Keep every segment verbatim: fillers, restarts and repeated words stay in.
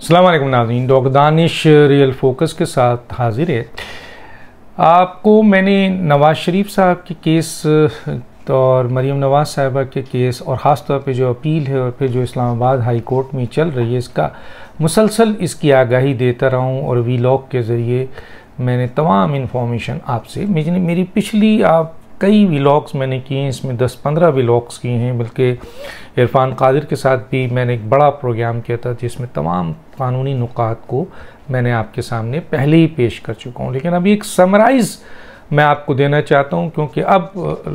अस्सलाम वालेकुम नाज़रीन, डॉक्टर दानिश रियल फोकस के साथ हाजिर है। आपको मैंने नवाज़ शरीफ साहब के केस और मरीम नवाज़ साहिबा के केस और ख़ास तौर पे जो अपील है और फिर जो इस्लामाबाद हाई कोर्ट में चल रही है, इसका मुसलसल इसकी आगाही देता रहा हूँ और वीलॉग के ज़रिए मैंने तमाम इन्फॉर्मेशन आपसे मेरी मेरी पिछली आप कई व्लॉग्स मैंने किए हैं, इसमें दस पंद्रह व्लॉग्स किए हैं, बल्कि इरफान कादिर के साथ भी मैंने एक बड़ा प्रोग्राम किया था जिसमें तमाम कानूनी नुकात को मैंने आपके सामने पहले ही पेश कर चुका हूं। लेकिन अभी एक समराइज़ मैं आपको देना चाहता हूं, क्योंकि अब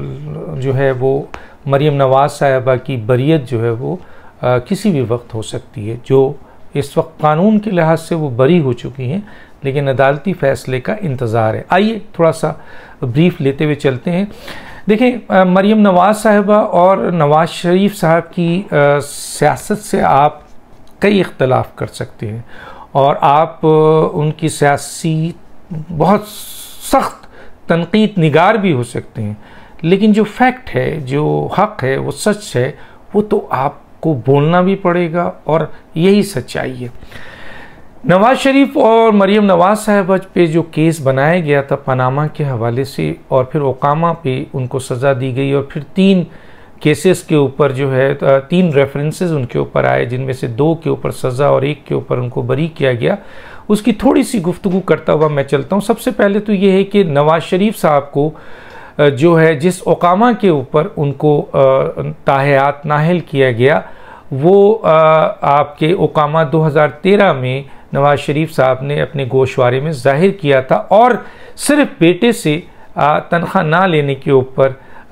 जो है वो मरीम नवाज़ साहिबा की बरियत जो है वो आ, किसी भी वक्त हो सकती है। जो इस वक्त कानून के लिहाज से वो बरी हो चुकी हैं, लेकिन अदालती फ़ैसले का इंतज़ार है। आइए थोड़ा सा ब्रीफ लेते हुए चलते हैं। देखें, मरीम नवाज़ साहिबा और नवाज़ शरीफ साहब की सियासत से आप कई इख्तलाफ कर सकते हैं और आप उनकी सियासी बहुत सख्त तनकीद निगार भी हो सकते हैं, लेकिन जो फैक्ट है, जो हक़ है, वो सच है, वो तो आपको बोलना भी पड़ेगा और यही सच्चाई है। नवाज़ शरीफ और मरीम नवाज़ साहिबा पे जो केस बनाया गया था पनामा के हवाले से, और फिर ओकामा पे उनको सज़ा दी गई, और फिर तीन केसेस के ऊपर जो है तीन रेफरेंसेस उनके ऊपर आए, जिनमें से दो के ऊपर सज़ा और एक के ऊपर उनको बरी किया गया। उसकी थोड़ी सी गुफ्तगू करता हुआ मैं चलता हूँ। सबसे पहले तो ये है कि नवाज़ शरीफ साहब को जो है जिस ओकामा के ऊपर उनको ताहयात नाहल किया गया, वो आपके ओकामा दो हज़ार तेरह में नवाज़ शरीफ साहब ने अपने गोशवारे में जाहिर किया था, और सिर्फ बेटे से तनख्वाह ना लेने के ऊपर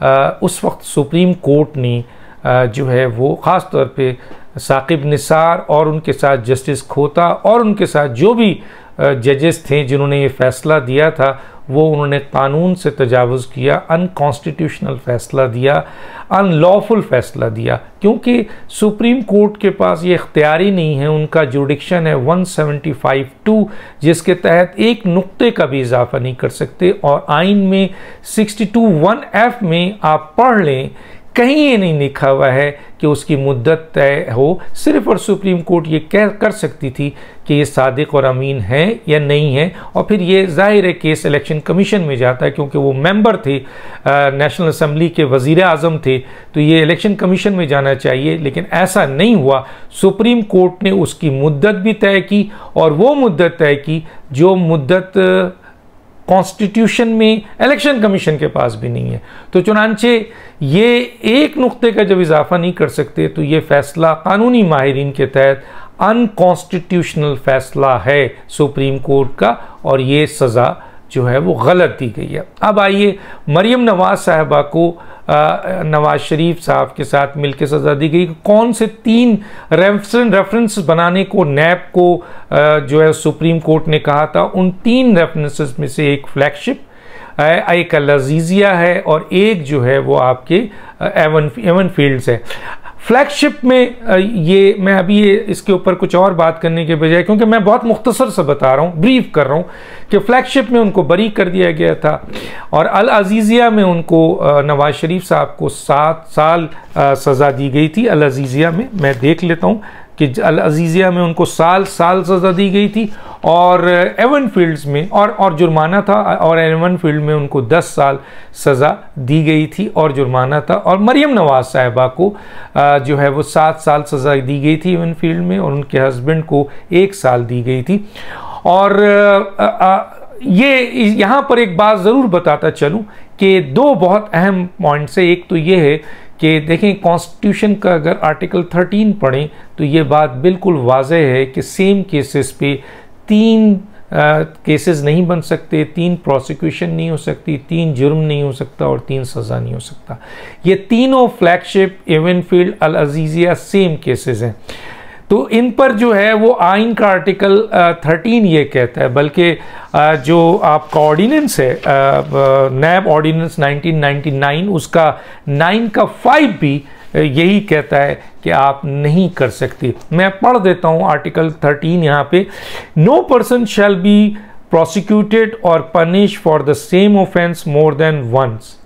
उस वक्त सुप्रीम कोर्ट ने जो है वो ख़ास तौर पे साकिब निसार और उनके साथ जस्टिस खोता और उनके साथ जो भी जजेस थे जिन्होंने ये फ़ैसला दिया था, वो उन्होंने कानून से तजावुज़ किया, अनकॉन्स्टिट्यूशनल फ़ैसला दिया, अनलॉफुल फ़ैसला दिया, क्योंकि सुप्रीम कोर्ट के पास ये इख्तियारी नहीं है। उनका जुडिक्शन है वन सेवेंटी फाइव टू, जिसके तहत एक नुक्ते का भी इजाफा नहीं कर सकते, और आइन में सिक्सटी टू वन एफ में आप पढ़ लें, कहीं ये नहीं लिखा हुआ है कि उसकी मुद्दत तय हो। सिर्फ और सुप्रीम कोर्ट ये कह कर सकती थी कि ये सादिक और अमीन है या नहीं है, और फिर ये जाहिर है केस इलेक्शन कमीशन में जाता है, क्योंकि वो मेंबर थे, नेशनल असम्बली के वज़ीर आज़म थे, तो ये इलेक्शन कमीशन में जाना चाहिए, लेकिन ऐसा नहीं हुआ। सुप्रीम कोर्ट ने उसकी मुद्दत भी तय की, और वो मुद्दत तय की जो मुद्दत कॉन्स्टिट्यूशन में इलेक्शन कमीशन के पास भी नहीं है। तो चुनांचे ये एक नुक्ते का जब इजाफा नहीं कर सकते, तो ये फैसला कानूनी माहिरीन के तहत अनकॉन्स्टिट्यूशनल फैसला है सुप्रीम कोर्ट का, और ये सज़ा जो है वो गलत दी गई है। अब आइए, मरीम नवाज़ साहिबा को नवाज़ शरीफ साहब के साथ मिलकर सज़ा दी गई। कौन से तीन रेफरेंस रेफरेंस बनाने को नैब को जो है सुप्रीम कोर्ट ने कहा था, उन तीन रेफरेंसेस में से एक फ्लैगशिप, एक अल अज़ीज़िया है, और एक जो है वो आपके एवन एवन फील्ड्स है। फ्लैगशिप में ये मैं अभी ये इसके ऊपर कुछ और बात करने के बजाय, क्योंकि मैं बहुत मुख्तसर से बता रहा हूँ, ब्रीफ कर रहा हूँ, कि फ्लैगशिप में उनको बरी कर दिया गया था, और अल अज़ीज़िया में उनको नवाज़ शरीफ साहब को सात साल सज़ा दी गई थी। अल अज़ीज़िया में मैं देख लेता हूँ कि अल अज़ीज़िया में उनको साल साल सज़ा दी गई थी, और एवन फील्ड्स में और और जुर्माना था, और एवन फील्ड में उनको दस साल सज़ा दी गई थी और जुर्माना था। और मरीम नवाज़ साहिबा को जो है वो सात साल सज़ा दी गई थी एवन फील्ड में, और उनके हस्बैंड को एक साल दी गई थी। और ये यहाँ पर एक बात ज़रूर बताता चलूँ कि दो बहुत अहम पॉइंट्स है। एक तो ये है कि देखें, कॉन्स्टिट्यूशन का अगर आर्टिकल थर्टीन पढ़ें तो ये बात बिल्कुल वाज़ेह है कि सेम केसेस पे तीन केसेस नहीं बन सकते, तीन प्रोसिक्यूशन नहीं हो सकती, तीन जुर्म नहीं हो सकता, और तीन सज़ा नहीं हो सकता। ये तीनों flagship, Avenfield, Al Azizia same cases हैं। तो इन पर जो है वो आइन का आर्टिकल थर्टीन ये कहता है, बल्कि जो आपका ऑर्डिनेंस है NAB ordinance nineteen ninety nine, उसका नाइन का फाइव भी यही कहता है कि आप नहीं कर सकते। मैं पढ़ देता हूँ आर्टिकल थर्टीन यहाँ पे। No person shall be prosecuted और punish for the same offence more than once.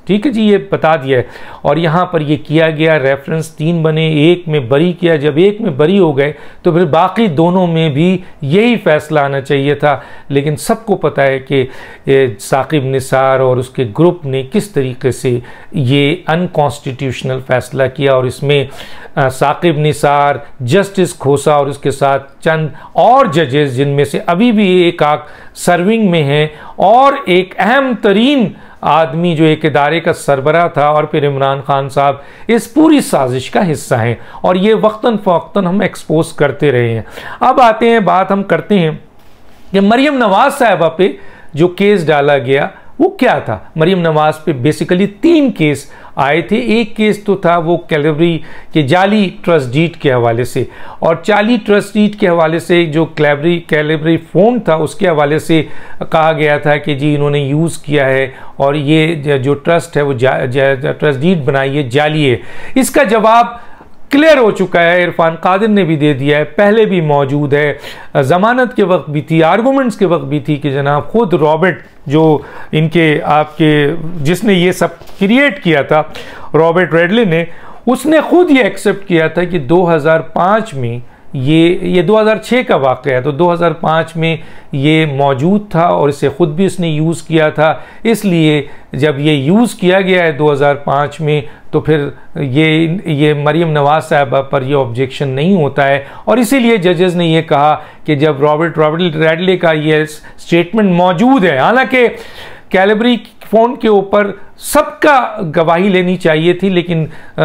ठीक है जी, ये बता दिया है। और यहाँ पर ये किया गया, रेफरेंस तीन बने, एक में बरी किया, जब एक में बरी हो गए तो फिर बाकी दोनों में भी यही फैसला आना चाहिए था। लेकिन सबको पता है कि साकिब निसार और उसके ग्रुप ने किस तरीके से ये अनकॉन्स्टिट्यूशनल फैसला किया, और इसमें साकिब निसार, जस्टिस खोसा और उसके साथ चंद और जजेस जिनमें से अभी भी एक आख सर्विंग में हैं, और एक अहम तरीन आदमी जो एक इदारे का सरबराह था, और फिर इमरान खान साहब इस पूरी साजिश का हिस्सा हैं, और ये वक्तन फ़वक्तन हम एक्सपोज करते रहे हैं। अब आते हैं, बात हम करते हैं कि मरियम नवाज साहिबा पे जो केस डाला गया वो क्या था। मरियम नवाज पे बेसिकली तीन केस आए थे। एक केस तो था वो कैलेबरी के जाली ट्रस्ट डीड के हवाले से, और जाली ट्रस्ट डीड के हवाले से जो कैलेबरी कैलेबरी फ़ोन था उसके हवाले से कहा गया था कि जी इन्होंने यूज़ किया है, और ये जो ट्रस्ट है वो ट्रस्ट डीड बनाई है जाली है। इसका जवाब क्लियर हो चुका है, इरफान कादिर ने भी दे दिया है, पहले भी मौजूद है, ज़मानत के वक्त भी थी, आर्गूमेंट्स के वक्त भी थी कि जनाब खुद रॉबर्ट जो इनके आपके जिसने ये सब क्रिएट किया था, रॉबर्ट रेडले ने, उसने खुद ये एक्सेप्ट किया था कि दो हज़ार पाँच में ये ये दो हज़ार छह का वाक़या है, तो दो हज़ार पाँच में ये मौजूद था और इसे ख़ुद भी इसने यूज़ किया था। इसलिए जब ये यूज़ किया गया है दो हज़ार पाँच में, तो फिर ये ये मरियम नवाज साहिबा पर ये ऑब्जेक्शन नहीं होता है, और इसीलिए जजेस ने ये कहा कि जब रॉबर्ट रॉबर्ट रेडले का ये स्टेटमेंट मौजूद है, हालांकि कैलेबरी फ़ोन के ऊपर सबका गवाही लेनी चाहिए थी, लेकिन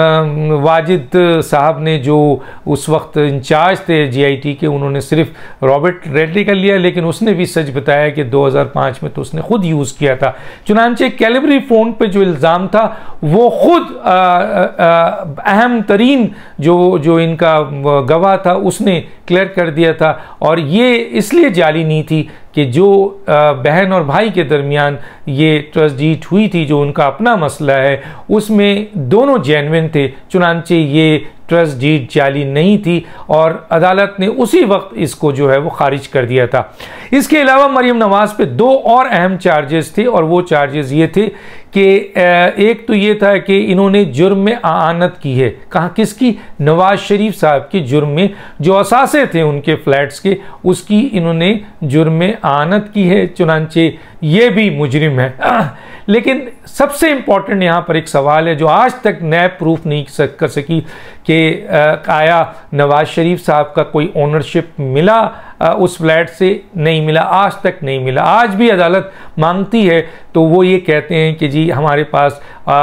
वाजिद साहब ने जो उस वक्त इंचार्ज थे जीआईटी के, उन्होंने सिर्फ रॉबर्ट रेडले का लिया, लेकिन उसने भी सच बताया कि दो हज़ार पाँच में तो उसने खुद यूज़ किया था। चुनांचे कैलेबरी फ़ोन पे जो इल्ज़ाम था वो खुद अहम तरीन जो जो इनका गवाह था उसने क्लियर कर दिया था, और ये इसलिए जाली नहीं थी कि जो बहन और भाई के दरमियान ये ट्रस्ट डीड हुई थी, जो उनका अपना मसला है, उसमें दोनों जेन्युइन थे। चुनांचे ये ट्रस्ट डीड जाली नहीं थी, और अदालत ने उसी वक्त इसको जो है वो खारिज कर दिया था। इसके अलावा मरियम नवाज पे दो और अहम चार्जेस थे, और वो चार्जेस ये थे कि एक तो ये था कि इन्होंने जुर्म में आनत की है। कहाँ, किसकी? नवाज शरीफ साहब के जुर्म में, जो असासे थे उनके फ्लैट्स के, उसकी इन्होंने जुर्म में आनत की है। चुनांचे ये भी मुजरिम है। लेकिन सबसे इंपॉर्टेंट यहाँ पर एक सवाल है जो आज तक नैब प्रूफ नहीं कर सकी कि आया नवाज शरीफ साहब का कोई ओनरशिप मिला आ, उस फ्लैट से? नहीं मिला, आज तक नहीं मिला। आज भी अदालत मांगती है तो वो ये कहते हैं कि जी हमारे पास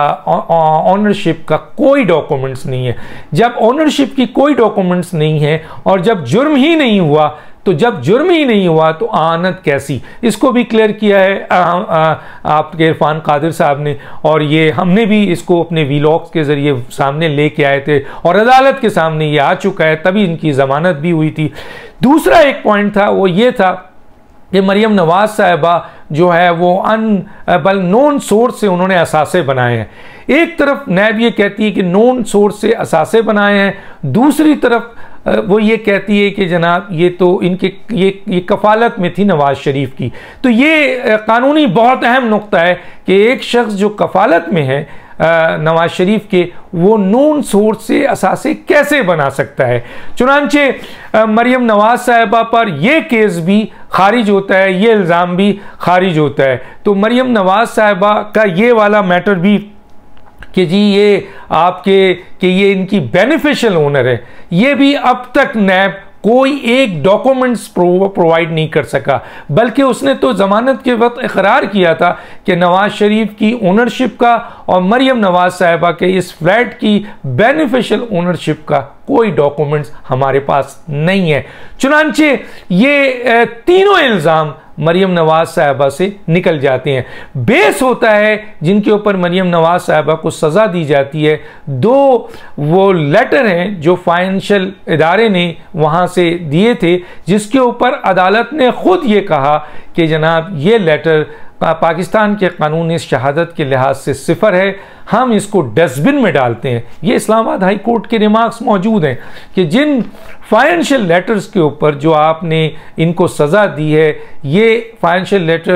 ओनरशिप का कोई डॉक्यूमेंट्स नहीं है। जब ओनरशिप की कोई डॉक्यूमेंट्स नहीं है और जब जुर्म ही नहीं हुआ, तो जब जुर्म ही नहीं हुआ तो आनत कैसी? इसको भी क्लियर किया है आ, आ, आपके इरफान कादिर साहब ने, और ये हमने भी इसको अपने वीलॉग्स के ज़रिए सामने लेके आए थे, और अदालत के सामने ये आ चुका है, तभी इनकी ज़मानत भी हुई थी। दूसरा एक पॉइंट था वो ये था कि मरियम नवाज साहिबा जो है वो अन बल नॉन सोर्स से उन्होंने असासे बनाए हैं। एक तरफ नैब ये कहती है कि नॉन सोर्स से असासे बनाए हैं, दूसरी तरफ वो ये कहती है कि जनाब ये तो इनके ये ये कफालत में थी नवाज शरीफ की। तो ये कानूनी बहुत अहम नुक्ता है कि एक शख्स जो कफालत में है नवाज शरीफ के, वो नॉन सोर्स से असासे कैसे बना सकता है। चुनांचे मरियम नवाज साहिबा पर यह केस भी खारिज होता है, ये इल्ज़ाम भी खारिज होता है। तो मरियम नवाज साहिबा का ये वाला मैटर भी कि जी ये आपके कि ये इनकी बेनिफिशियल ओनर है, ये भी अब तक नैब कोई एक डॉक्यूमेंट्स प्रोवाइड नहीं कर सका, बल्कि उसने तो ज़मानत के वक्त इकरार किया था कि नवाज शरीफ की ओनरशिप का और मरियम नवाज साहिबा के इस फ्लैट की बेनिफिशियल ओनरशिप का कोई डॉक्यूमेंट्स हमारे पास नहीं है। चुनांचे ये तीनों इल्ज़ाम मरियम नवाज साहिबा से निकल जाते हैं। बेस होता है जिनके ऊपर मरियम नवाज साहिबा को सज़ा दी जाती है, दो वो लेटर हैं जो फाइनेंशियल इदारे ने वहाँ से दिए थे, जिसके ऊपर अदालत ने ख़ुद ये कहा कि जनाब ये लेटर पाकिस्तान के कानूनी शहादत के लिहाज से सिफर है, हम इसको डस्टबिन में डालते हैं। ये इस्लामाबाद हाई कोर्ट के रिमार्क्स मौजूद हैं कि जिन फाइनेंशियल लेटर्स के ऊपर जो आपने इनको सज़ा दी है, ये फाइनेंशियल लेटर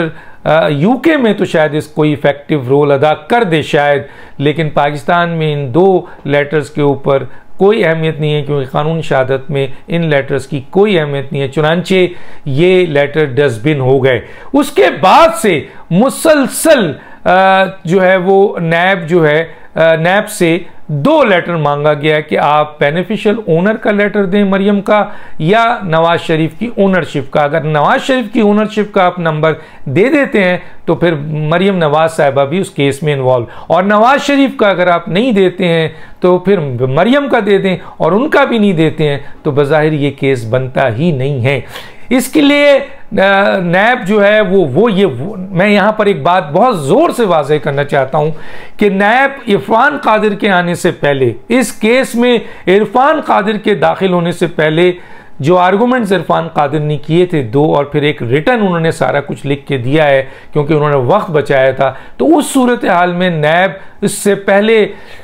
यूके में तो शायद इस कोई इफेक्टिव रोल अदा कर दे शायद, लेकिन पाकिस्तान में इन दो लेटर्स के ऊपर कोई अहमियत नहीं है, क्योंकि कानून शहादत में इन लेटर्स की कोई अहमियत नहीं है। चुनांचे ये लेटर डस्टबिन हो गए। उसके बाद से मुसलसल जो है वो नैब जो है नैब से दो लेटर मांगा गया कि आप बेनिफिशियल ओनर का लेटर दें मरियम का, या नवाज शरीफ की ओनरशिप का। अगर नवाज शरीफ की ओनरशिप का आप नंबर दे देते हैं तो फिर मरियम नवाज साहिबा भी उस केस में इन्वॉल्व, और नवाज शरीफ का अगर आप नहीं देते हैं तो फिर मरियम का दे दें, और उनका भी नहीं देते हैं तो बज़ाहिर ये केस बनता ही नहीं है। इसके लिए नैब जो है वो वो ये वो, मैं यहाँ पर एक बात बहुत ज़ोर से वाज़ेह करना चाहता हूँ कि नैब इरफान कादिर के आने से पहले, इस केस में इरफान कादिर के दाखिल होने से पहले जो आर्गूमेंट्स इरफान कादिर ने किए थे दो, और फिर एक रिटर्न उन्होंने सारा कुछ लिख के दिया है क्योंकि उन्होंने वक्त बचाया था, तो उस सूरत हाल में नैब इससे पहले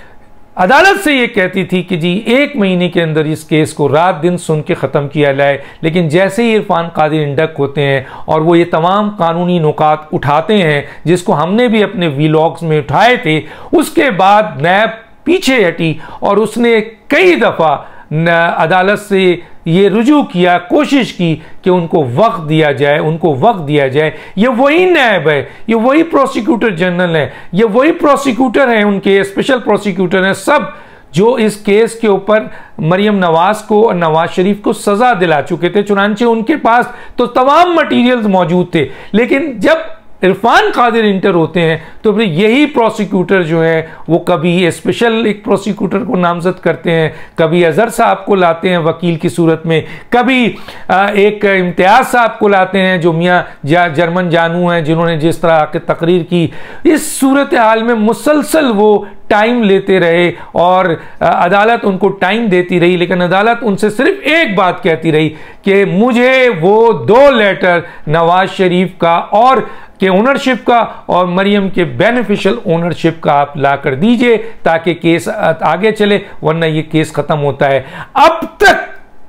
अदालत से ये कहती थी कि जी एक महीने के अंदर इस केस को रात दिन सुन के ख़त्म किया जाए, लेकिन जैसे ही इरफान कादिर इंडक होते हैं और वो ये तमाम कानूनी नुकात उठाते हैं जिसको हमने भी अपने वीलॉग्स में उठाए थे, उसके बाद नैब पीछे हटी और उसने कई दफ़ा अदालत से ये रुजू किया, कोशिश की कि उनको वक्त दिया जाए, उनको वक्त दिया जाए। ये वही नैब है, ये वही प्रोसिक्यूटर जनरल है, ये वही प्रोसिक्यूटर हैं, उनके स्पेशल प्रोसिक्यूटर हैं सब, जो इस केस के ऊपर मरियम नवाज को और नवाज शरीफ को सजा दिला चुके थे। चुनांचे उनके पास तो तमाम मटीरियल्स मौजूद थे, लेकिन जब इरफान कादिर इंटर होते हैं तो फिर यही प्रोसिक्यूटर जो है वो कभी स्पेशल एक प्रोसिक्यूटर को नामजद करते हैं, कभी अजहर साहब को लाते हैं वकील की सूरत में, कभी एक इम्तियाज साहब को लाते हैं जो मियाँ जा, जर्मन जानू हैं जिन्होंने जिस तरह की तकरीर की। इस सूरत हाल में मुसलसल वो टाइम लेते रहे और अदालत उनको टाइम देती रही, लेकिन अदालत उनसे सिर्फ एक बात कहती रही कि मुझे वो दो लेटर नवाज शरीफ का और के ओनरशिप का और मरियम के बेनिफिशियल ओनरशिप का आप ला कर दीजिए ताकि केस आगे चले, वरना ये केस खत्म होता है। अब तक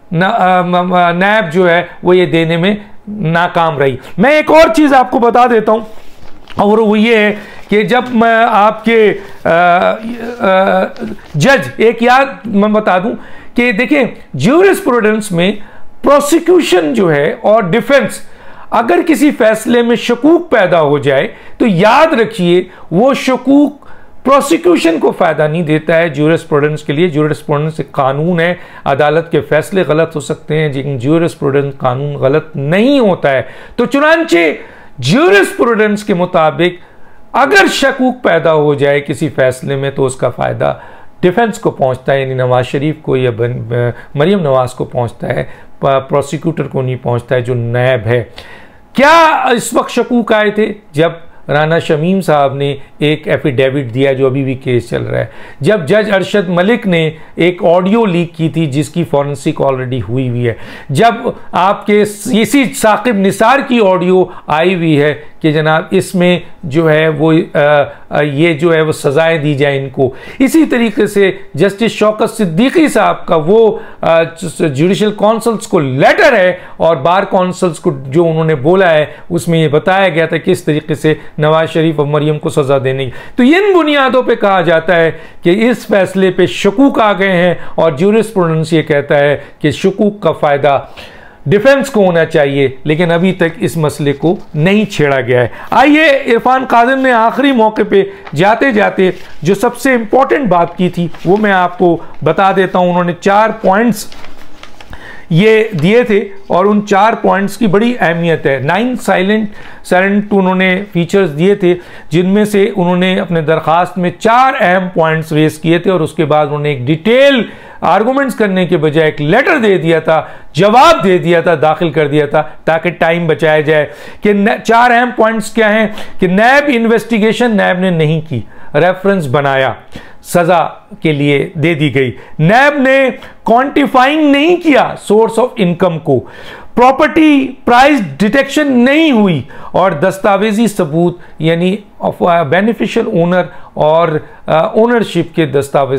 नैब जो है वो ये देने में नाकाम रही। मैं एक और चीज आपको बता देता हूं, और वो ये है कि जब मैं आपके आ, आ, जज एक याद मैं बता दूं कि देखें ज्यूरिस्प्रूडेंस में प्रोसिक्यूशन जो है और डिफेंस अगर किसी फैसले में शकूक पैदा हो जाए तो याद रखिए वो शकूक प्रोसिक्यूशन को फायदा नहीं देता है ज्यूरिस्प्रूडेंस के लिए। ज्यूरिस्प्रूडेंस एक कानून है, अदालत के फैसले गलत हो सकते हैं लेकिन ज्यूरिस्प्रूडेंस कानून गलत नहीं होता है। तो चुनांचे ज्यूरिस्प्रूडेंस के मुताबिक अगर शकूक पैदा हो जाए किसी फैसले में तो उसका फायदा डिफेंस को पहुंचता है, यानी नवाज शरीफ को या मरियम नवाज को पहुंचता है, प्रोसिक्यूटर को नहीं पहुंचता है जो नैब है। क्या इस वक्त शकूक आए थे जब राना शमीम साहब ने एक एफिडेविट दिया जो अभी भी केस चल रहा है, जब जज अरशद मलिक ने एक ऑडियो लीक की थी जिसकी फॉरेंसिक ऑलरेडी हुई हुई है, जब आपके इसी साकिब निसार की ऑडियो आई हुई है कि जनाब इसमें जो है वो आ, ये जो है वो सजाएं दी जाए इनको। इसी तरीके से जस्टिस शौकत सिद्दीकी साहब का वो जुडिशल काउंसिल्स को लेटर है और बार काउंसिल्स को जो उन्होंने बोला है उसमें ये बताया गया था किस तरीके से नवाज शरीफ और मरियम को सजा देने की। तो इन बुनियादों पे कहा जाता है कि इस फैसले पे शकूक आ गए हैं और ज्यूरिस्प्रूडेंस ये कहता है कि शकूक का फायदा डिफेंस को होना चाहिए, लेकिन अभी तक इस मसले को नहीं छेड़ा गया है। आइए इरफान कादिर ने आखिरी मौके पे जाते जाते जो सबसे इंपॉर्टेंट बात की थी वो मैं आपको बता देता हूं। उन्होंने चार पॉइंट्स ये दिए थे और उन चार पॉइंट्स की बड़ी अहमियत है। नाइन साइलेंट साइलेंट उन्होंने फीचर्स दिए थे जिनमें से उन्होंने अपने दरखास्त में चार अहम पॉइंट्स रेस किए थे और उसके बाद उन्होंने एक डिटेल आर्गूमेंट्स करने के बजाय एक लेटर दे दिया था, जवाब दे दिया था, दाखिल कर दिया था ताकि टाइम बचाया जाए। कि चार अहम पॉइंट्स क्या हैं कि नैब इन्वेस्टिगेशन नैब ने नहीं की, रेफरेंस बनाया, सजा के लिए दे दी गई। नैब ने क्वांटिफाइंग नहीं किया सोर्स ऑफ इनकम को, प्रॉपर्टी प्राइस डिटेक्शन नहीं हुई और दस्तावेजी सबूत यानी बेनिफिशियल ओनर और ओनरशिप के दस्तावेजात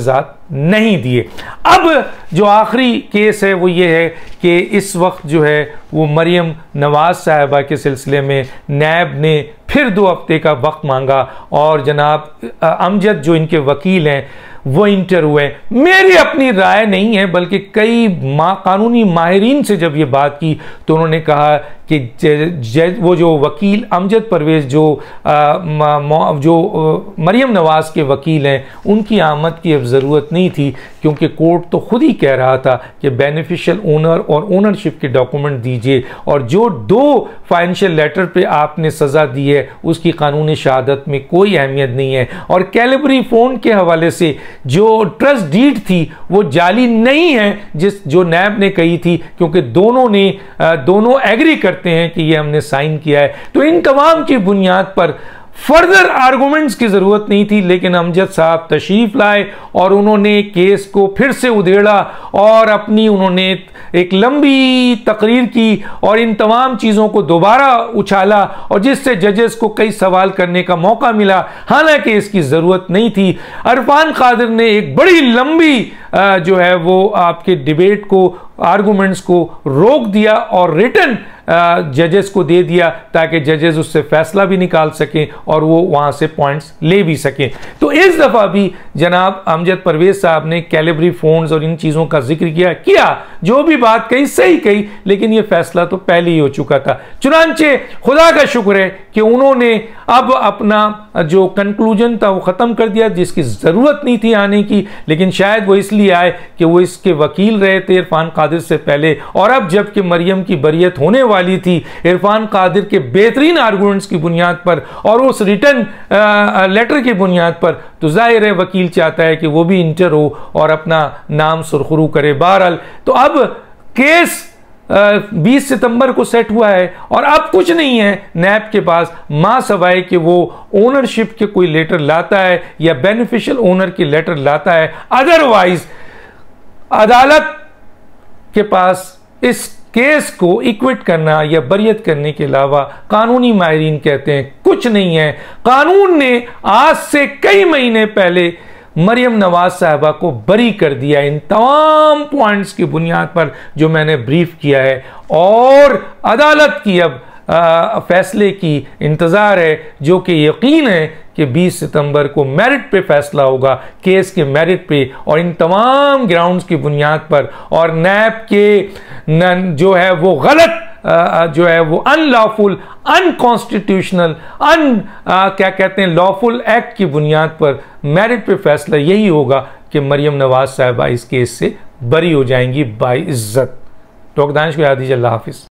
नहीं दिए। अब जो आखिरी केस है वो ये है कि इस वक्त जो है वो मरियम नवाज साहिबा के सिलसिले में नैब ने फिर दो हफ्ते का वक्त मांगा और जनाब अमजद जो इनके वकील हैं वो इंटर हुए। मेरी अपनी राय नहीं है, बल्कि कई मा, कानूनी माहिरीन से जब ये बात की तो उन्होंने कहा कि ज, ज, वो जो वकील अमजद परवेज़ जो आ, म, म, जो आ, मरियम नवाज़ के वकील हैं उनकी आमद की अब ज़रूरत नहीं थी, क्योंकि कोर्ट तो खुद ही कह रहा था कि बेनिफिशियल ओनर और ओनरशिप के डॉक्यूमेंट दीजिए, और जो दो फाइनेंशियल लेटर पे आपने सज़ा दी है उसकी कानूनी शहादत में कोई अहमियत नहीं है। और कैलिबरी फ़ोन के हवाले से जो ट्रस्ट डीड थी वो जाली नहीं है जिस जो नैब ने कही थी, क्योंकि दोनों ने दोनों एग्री करते हैं कि ये हमने साइन किया है। तो इन तमाम की बुनियाद पर फर्दर आर्गूमेंट्स की ज़रूरत नहीं थी, लेकिन अमजद साहब तशरीफ़ लाए और उन्होंने केस को फिर से उधेड़ा और अपनी उन्होंने एक लंबी तकरीर की और इन तमाम चीज़ों को दोबारा उछाला, और जिससे जजेस को कई सवाल करने का मौका मिला, हालांकि इसकी ज़रूरत नहीं थी। इरफान कादिर ने एक बड़ी लंबी जो है वो आपके डिबेट को, आर्गूमेंट्स को रोक दिया और रिटन जजेस को दे दिया, ताकि जजेस उससे फैसला भी निकाल सकें और वो वहाँ से पॉइंट्स ले भी सकें। तो इस दफ़ा भी जनाब अमजद परवेज़ साहब ने कैलिबरी फ़ोन्स और इन चीज़ों का जिक्र किया किया जो भी बात कही सही कही, लेकिन ये फैसला तो पहले ही हो चुका था। चुनांचे खुदा का शुक्र है कि उन्होंने अब अपना जो कंक्लूजन था वो ख़त्म कर दिया, जिसकी ज़रूरत नहीं थी आने की, लेकिन शायद वो इसलिए आए कि वो इसके वकील रहे थे इरफान कादिर से पहले, और अब जबकि मरियम की बरियत होने वाली थी इरफान कादिर के बेहतरीन आर्गूमेंट्स की बुनियाद पर और उस रिटर्न लेटर की बुनियाद पर, तो जाहिर है वकील चाहता है कि वो भी इंटर हो और अपना नाम सुरखरू करे। बहरहाल तो अब केस बीस सितंबर को सेट हुआ है और अब कुछ नहीं है नैब के पास मां सवाए कि वो ओनरशिप के कोई लेटर लाता है या बेनिफिशियल ओनर के लेटर लाता है। अदरवाइज अदालत के पास इस केस को इक्विट करना या बरियत करने के अलावा कानूनी माहिरीन कहते हैं कुछ नहीं है। कानून ने आज से कई महीने पहले मरियम नवाज साहिबा को बरी कर दिया इन तमाम पॉइंट्स की बुनियाद पर जो मैंने ब्रीफ किया है, और अदालत की अब आ, फैसले की इंतज़ार है, जो कि यकीन है कि बीस सितंबर को मेरिट पे फैसला होगा, केस के मेरिट पे और इन तमाम ग्राउंड्स की बुनियाद पर, और नैब के जो है वो गलत जो है वो अनलॉफुल, अनकॉन्स्टिट्यूशनल, अन क्या कहते हैं लॉफुल एक्ट की बुनियाद पर मेरिट पे फैसला यही होगा कि मरियम नवाज साहिबा इस केस से बरी हो जाएंगी बाइज्जत। डॉक्टर दानिश को याद दीजिए। अल्लाह हाफिज़।